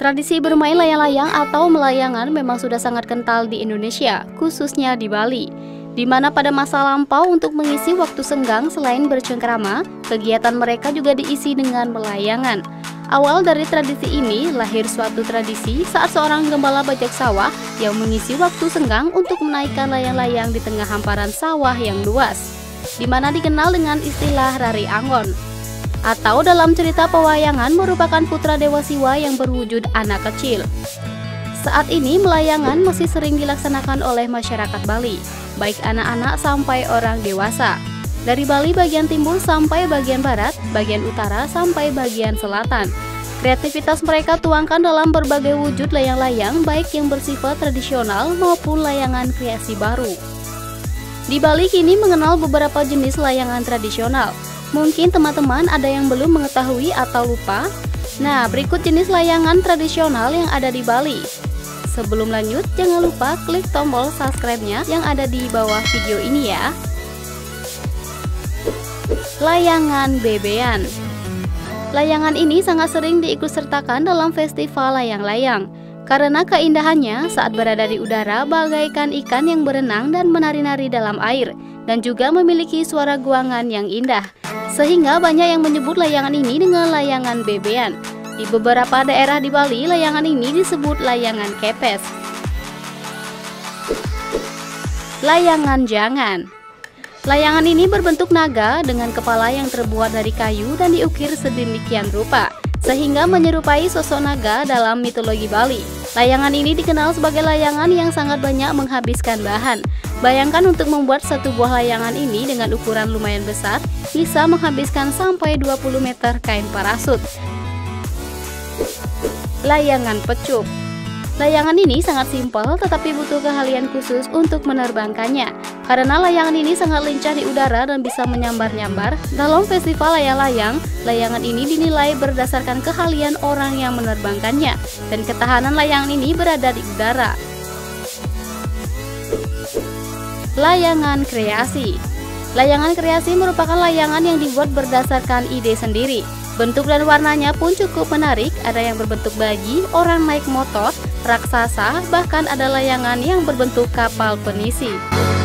Tradisi bermain layang-layang atau melayangan memang sudah sangat kental di Indonesia, khususnya di Bali, di mana pada masa lampau untuk mengisi waktu senggang selain bercengkrama, kegiatan mereka juga diisi dengan melayangan. Awal dari tradisi ini lahir suatu tradisi saat seorang gembala bajak sawah yang mengisi waktu senggang untuk menaikkan layang-layang di tengah hamparan sawah yang luas, di mana dikenal dengan istilah Rari Angon. Atau dalam cerita pewayangan merupakan putra Dewa Siwa yang berwujud anak kecil. Saat ini melayangan masih sering dilaksanakan oleh masyarakat Bali, baik anak-anak sampai orang dewasa. Dari Bali bagian timur sampai bagian barat, bagian utara sampai bagian selatan. Kreativitas mereka tuangkan dalam berbagai wujud layang-layang baik yang bersifat tradisional maupun layangan kreasi baru. Di Bali kini mengenal beberapa jenis layangan tradisional. Mungkin teman-teman ada yang belum mengetahui atau lupa. Nah, berikut jenis layangan tradisional yang ada di Bali. Sebelum lanjut, jangan lupa klik tombol subscribe-nya yang ada di bawah video ini ya. Layangan bebean. Layangan ini sangat sering diikutsertakan dalam festival layang-layang. Karena keindahannya saat berada di udara bagaikan ikan yang berenang dan menari-nari dalam air, dan juga memiliki suara guangan yang indah. Sehingga banyak yang menyebut layangan ini dengan layangan bebean. Di beberapa daerah di Bali, layangan ini disebut layangan kepes. Layangan jangan. Layangan ini berbentuk naga dengan kepala yang terbuat dari kayu dan diukir sedemikian rupa, sehingga menyerupai sosok naga dalam mitologi Bali. Layangan ini dikenal sebagai layangan yang sangat banyak menghabiskan bahan. Bayangkan untuk membuat satu buah layangan ini dengan ukuran lumayan besar, bisa menghabiskan sampai 20 meter kain parasut. Layangan pecup. Layangan ini sangat simpel tetapi butuh keahlian khusus untuk menerbangkannya. Karena layangan ini sangat lincah di udara dan bisa menyambar-nyambar, dalam festival layang-layang, layangan ini dinilai berdasarkan keahlian orang yang menerbangkannya, dan ketahanan layangan ini berada di udara. Layangan kreasi. Layangan kreasi merupakan layangan yang dibuat berdasarkan ide sendiri. Bentuk dan warnanya pun cukup menarik, ada yang berbentuk bayi, orang naik motor, raksasa, bahkan ada layangan yang berbentuk kapal penisi.